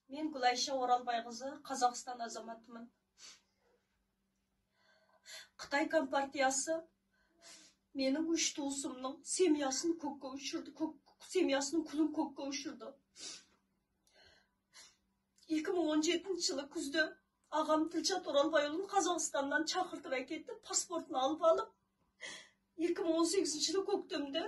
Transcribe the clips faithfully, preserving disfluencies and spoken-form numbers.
Мен Гүлайша Оралбайқызы, Қазақстан азаматымын. Қытай Компартиясы менің үш туысымның семьясын көкке ұшырды, көк, семьясының күлін көкке ұшырды. екі мың он жетінші жылы күзде ағам Тілшат Оралбайұлын Қазақстаннан шақыртып әкетті, паспортын алып алып, екі мың он сегізінші жылы көктемде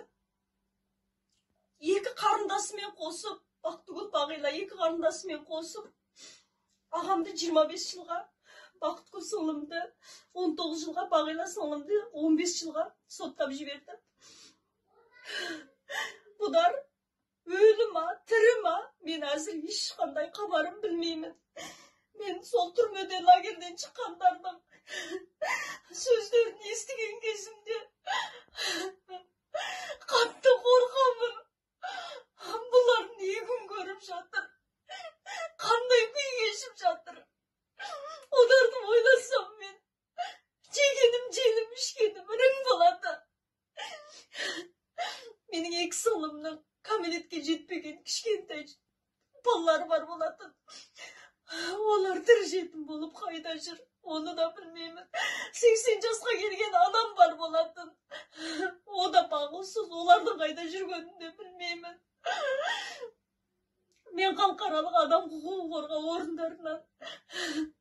екі қарындасымен қосып, Бақтыгүл Бағила екі қарындасымен қосып, ағамды жиырма бес жылға, Бақытгүл сіңлімді он тоғыз жылға, Бағила сіңлімді он бес жылға соттап жіберді. Бұдар өлі ма, тірі ма, мен әзір ешқандай хабарым білмеймін. Мен сол түрмеден, лагерден шыққандардың сөздерін естіген кезімде қатты қорқамын. Бұлар не күн көріп жатыр, қандай күй кешіп жатыр. Оларды ойласам мен жегенім, желім, ішкенім ірің болады. Менің екі ұлымның кәмелетке жетпеген кішкентай балалары бар болатын. Олар тірі жетім болып қайда жүр, оны да білмеймін. сексен жасқа келген адам бар болатын. О да бағусыз, олардың қайда жүргенін де білмеймін. Мен халықаралық адам құқығы қорғау орындарынан